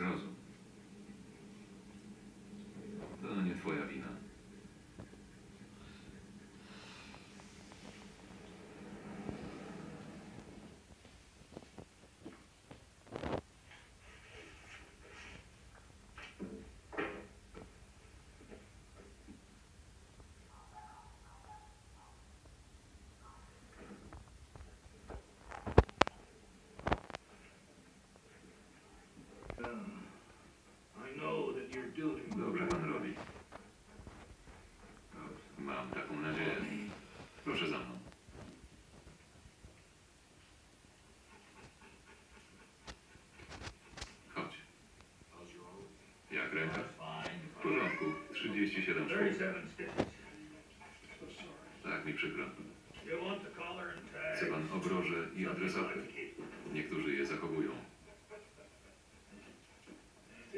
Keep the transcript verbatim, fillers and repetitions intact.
Zrozum. To nie twoja wina. Dobrze pan robi. Mam taką nadzieję. Proszę za mną. Chodź. Jak ręka? W porządku. trzydzieści siedem sztuk. Tak mi przykro. Chce pan obroże i adresaty. Niektórzy je zachowują.